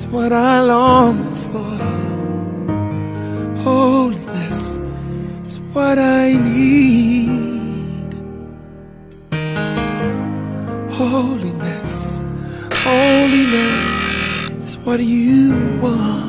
what I long for. Holiness is what I need. Holiness, holiness is what you want.